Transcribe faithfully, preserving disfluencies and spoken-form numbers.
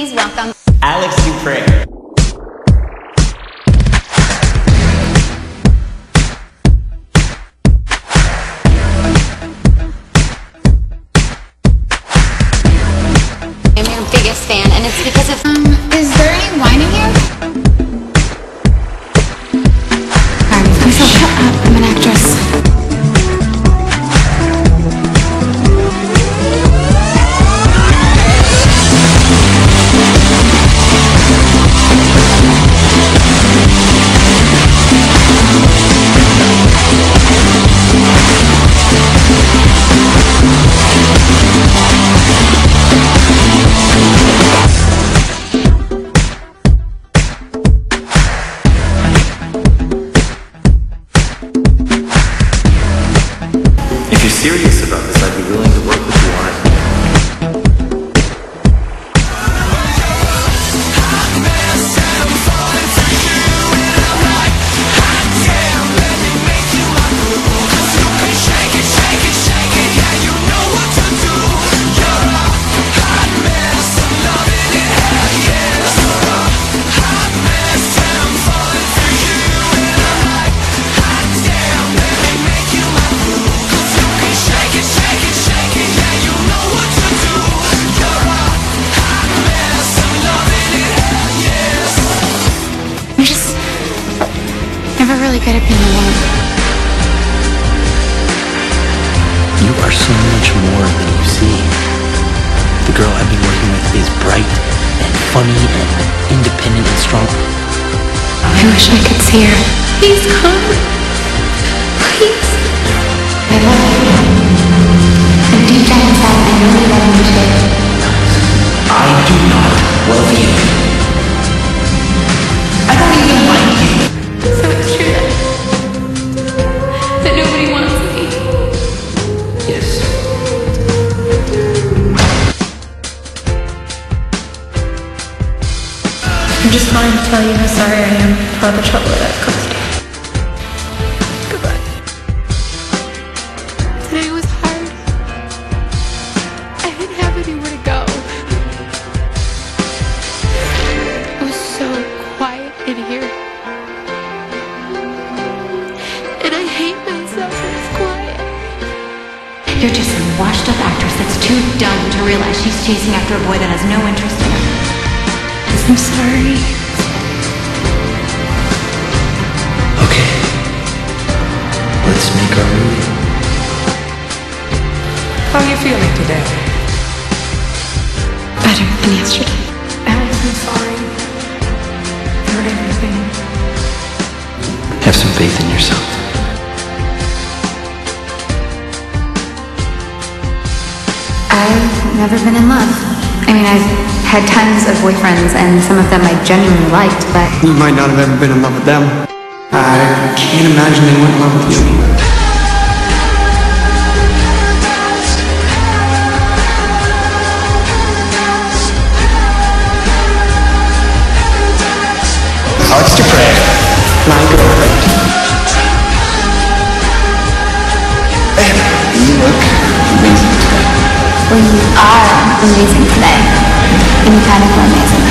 Please welcome Alex Dupre. I'm your biggest fan, and it's because of... Um, is there any wine in here? Alright, please don't shut up. I'm an actress. If you're serious about this, I'd be willing to work with you on it. I'm just never really good at being alone. You are so much more than you see. The girl I've been working with is bright and funny and independent and strong. I wish I could see her. Please come. Please. I love you. And deep down inside, I know you love me too. I do not love you. I don't even like you. So it's true that, that nobody wants me. Yes. I'm just calling to tell you how sorry I am for all the trouble that I've caused you. Goodbye. Today was hard. I didn't have anywhere to go. It was so quiet in here. And I hate myself when it's quiet. You're just some washed up actress that's too dumb to realize she's chasing after a boy that has no interest in her. I'm sorry. Okay. Let's make our movie. How are you feeling today? Better than yesterday. Alex, I'm sorry for everything. Have some faith in yourself. I've never been in love. I mean, I've had tons of boyfriends, and some of them I genuinely liked, but... You might not have ever been in love with them. I can't imagine they weren't in love with you. Alex Dupre. My girlfriend. Babe, you look amazing today. Well, you are amazing today. And you kind of were amazing